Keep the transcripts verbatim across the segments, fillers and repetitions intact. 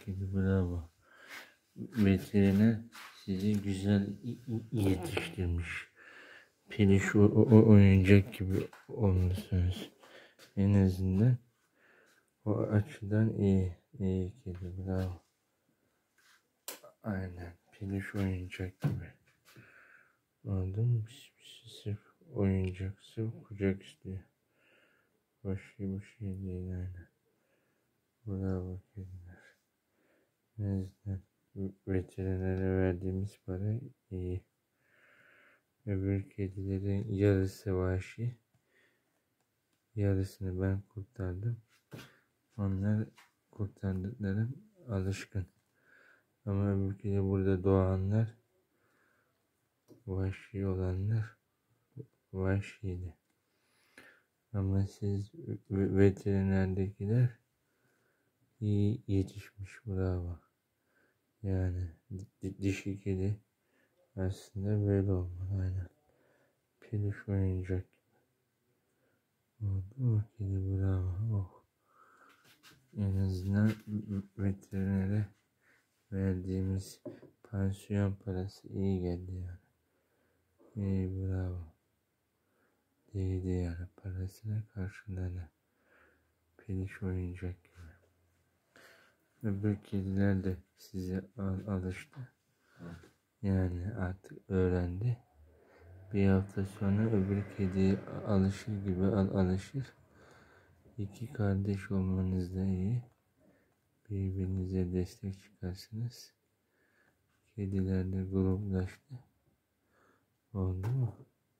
kedi, bravo. Veteriner sizi güzel yetiştirmiş. Peluş o, o oyuncak gibi olmuşsunuz. En azından o açıdan iyi. İyi kedi, bravo. Aynen. Peluş oyuncak gibi. Anladın mı? Sırf oyuncak, sırf kucak istiyor. Başka bir şey değil aynen. Bravo kediler. En azından veterinere verdiğimiz para iyi. Öbür kedilerin yarısı vahşi. Yarısını ben kurtardım. Onlar kurtardıklarım alışkın. Ama öbür kedi burada doğanlar, vahşi olanlar vahşiydi. Ama siz veterinerdekiler iyi yetişmiş, bravo. Yani dişi kedi aslında böyle olmalı aynen. Peluş oyuncak gibi. Oldu mu kedi, bravo. Oh. En azından veterinere verdiğimiz pansiyon parası iyi geldi yani. İyi, bravo. Değdi yani, parasına karşılığını. Peluş oyuncak gibi. Öbür kediler de size al alıştı. Yani artık öğrendi. Bir hafta sonra öbür kediye alışır gibi al alışır. İki kardeş olmanız da iyi. Birbirinize destek çıkarsınız. Kediler de gruplaştı. Oldu mu?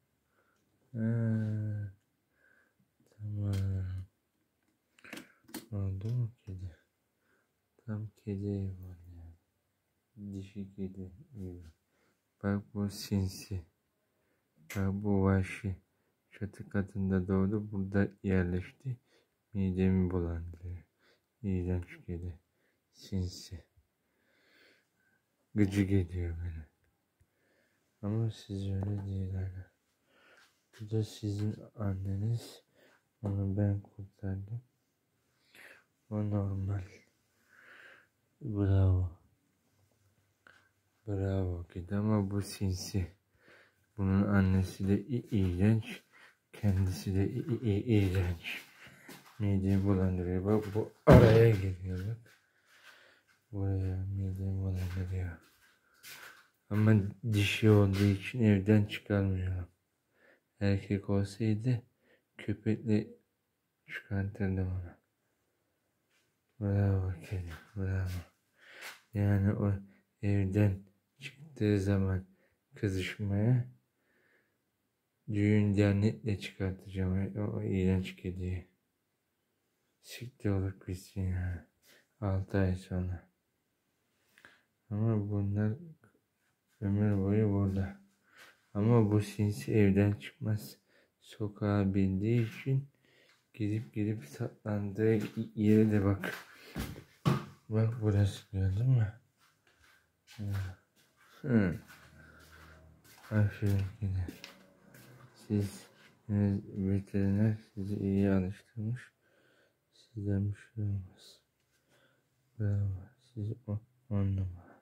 Ha, tamam. Oldu mu kedi? Tam kedi var yani. Dişi kedi gibi. Bak bu sinsi. Bak bu vahşi. Çatı katında doğdu, burada yerleşti. Midemi bulandırıyor. İğrenç kedi. Sinsi. Gıcık ediyor beni. Ama siz öyle değil hala. Bu da sizin anneniz. Onu ben kurtardım. O normal. Bravo. Bravo kedi ama bu sinsi. Bunun annesi de iğrenç. Kendisi de iğrenç. Midemi bulandırıyor. Bak bu araya giriyor bak. Buraya midemi bulandırıyor. Ama dişi olduğu için evden çıkarmıyorum. Erkek olsaydı köpekle çıkartırdım onu. Bravo kedi, bravo. Yani o evden çıktığı zaman kızışmaya, düğün dernekle çıkartacağım o, o iğrenç kediyi. Siktir olup gitsin ya. Altı ay sonra. Ama bunlar ömür boyu burada. Ama bu sinsi evden çıkmaz. Sokağa bindiği için gidip gidip saklandığı yere de bak. Bak burası, gördün mü? Hı. Aferin yine. Siz yani veteriner sizi iyi alıştırmış. Sizden bir şey olmaz. Bravo. Siz on, on numara.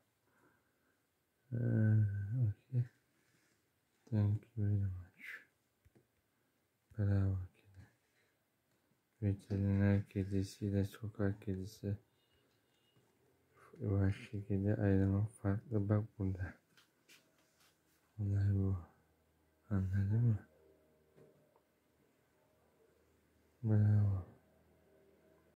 Uh, okay. Thank you very much. Bravo kedi. Veteriner kedisiyle sokak kedisi, vahşi kedi ayrımı farklı. Bak burada. Olay bu. Anladın mı? Bravo.